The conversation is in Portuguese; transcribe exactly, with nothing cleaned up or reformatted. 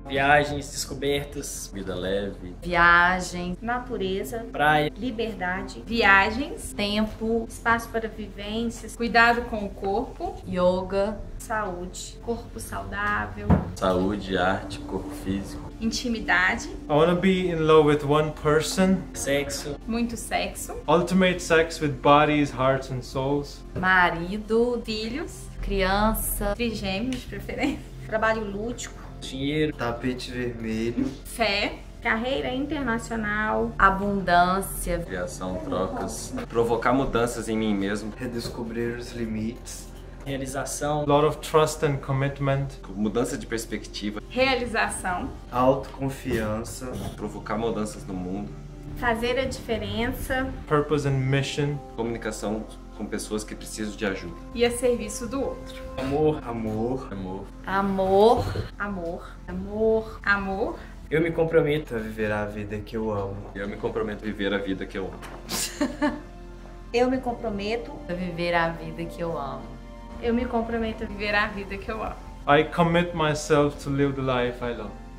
Viagens, descobertas, Vida leve. Viagem, natureza, praia, liberdade, viagens, tempo, espaço para vivências, cuidado com o corpo, yoga, saúde, corpo saudável, Saúde, arte, corpo físico. intimidade, I want to be in love with one person. sexo, muito sexo, Ultimate sex with bodies, hearts and souls. marido, filhos, criança, trigêmeos de preferência, trabalho lúdico, dinheiro, Tapete vermelho. fé, carreira internacional, abundância, Criação, trocas. Provocar mudanças em mim mesmo. Redescobrir os limites. realização, A lot of trust and commitment. Mudança de perspectiva. realização, Autoconfiança. Provocar mudanças no mundo. fazer a diferença, Purpose and mission. Comunicação com pessoas que precisam de ajuda. e a serviço do outro. amor, Amor. Amor. amor, amor, amor, Amor, eu me comprometo A viver a vida que eu amo. Eu me comprometo a viver a vida que eu amo. eu me comprometo, a viver a vida que eu amo. eu me comprometo a viver a vida que eu amo. I commit myself to live the life I love.